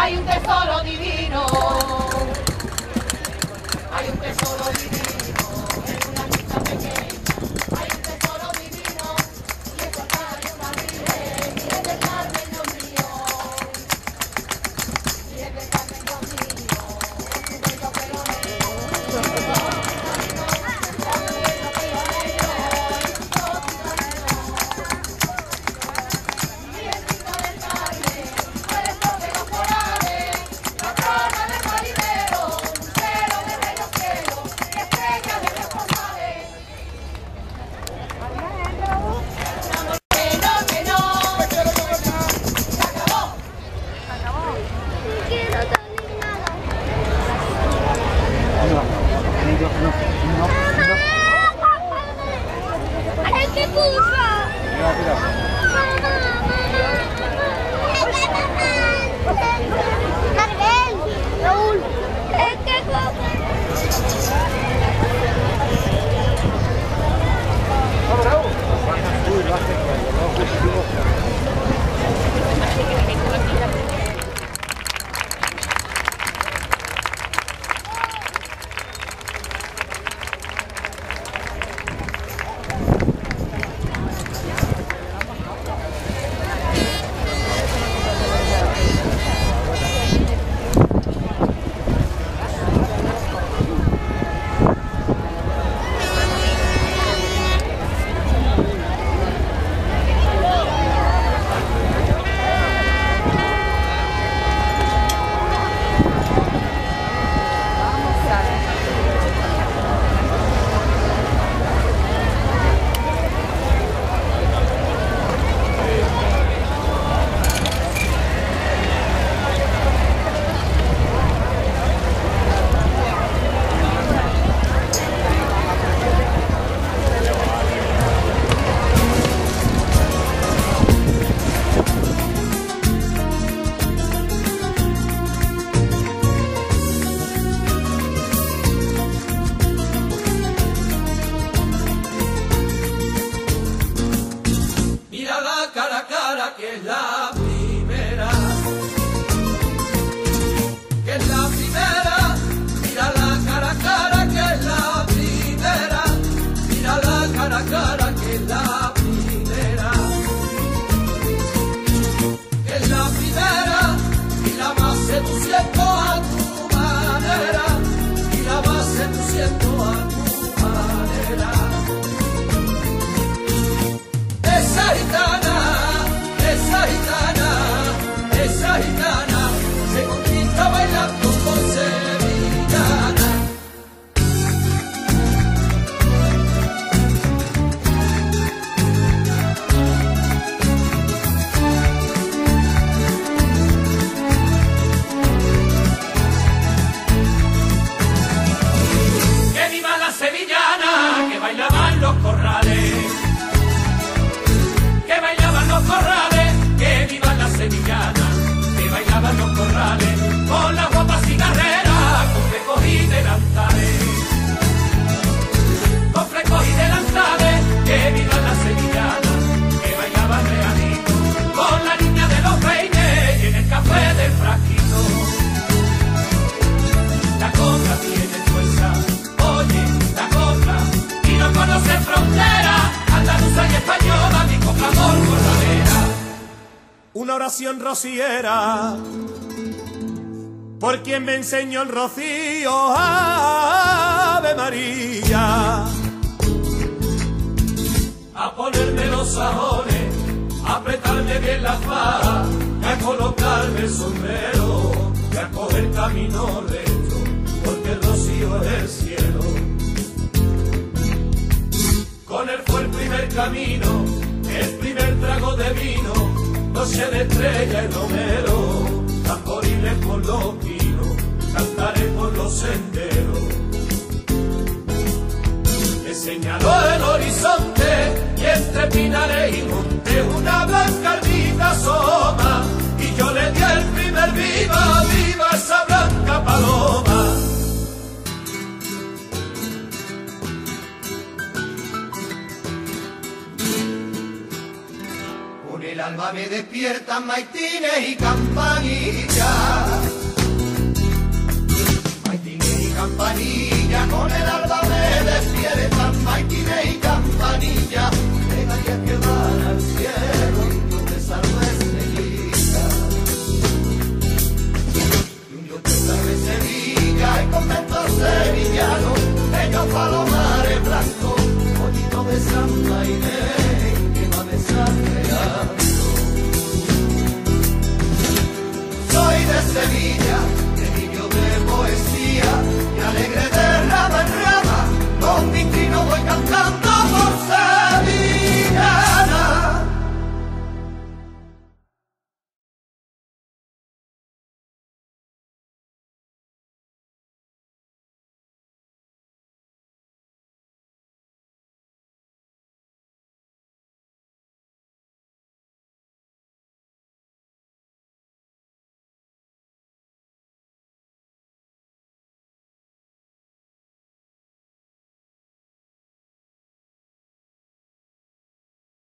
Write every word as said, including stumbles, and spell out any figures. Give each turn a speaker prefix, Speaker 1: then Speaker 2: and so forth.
Speaker 1: hay un tesoro divino, hay un tesoro divino, en una niña pequeña, hay un tesoro divino, y es acá hay una virgen, y es del Carmen, Dios mío, y es del Carmen, Dios mío, es un bello pelo negro,
Speaker 2: que es la primera, que es la primera, mira la cara a cara que es la primera, mira la cara a cara que es la primera, que es la primera, y la vas seduciendo a tu manera, y la vas seduciendo a tu manera. Esa gitana, esa gitana, esa gitana se conquista bailando con sevillana. Que viva la sevillana, que bailaban los corrales, que bailaban los corrales, que vivan las sevillanas, que bailaban los corrales, con las guapas cigarreras, con flecos y delantales, con flecos y delantales, que vivan las sevillanas, que bailaban realito, con la niña de los peines y en el café del frasquito. La copla tiene fuerza, oye, la copla, y no conoce frontera, andaluza y española, mi copla por corralera. Una oración rociera, por quien me enseñó el rocío, Ave María. A ponerme los sajones, a apretarme bien la faja, y a colocarme el sombrero, y a coger camino recto, porque el rocío es el cielo. Con él fue el primer camino, el primer trago de vino, noche de estrella y romero, tamboriles por los pinos, cantaré por los senderos. Me señaló el horizonte y entre pinares y montes una blanca ermita asoma, y yo le di el primer viva, viva esa blanca paloma.
Speaker 3: El alma me
Speaker 2: despiertan maitines y campanillas. Maitines y campanillas, con el alba me despiertan maitines y campanillas.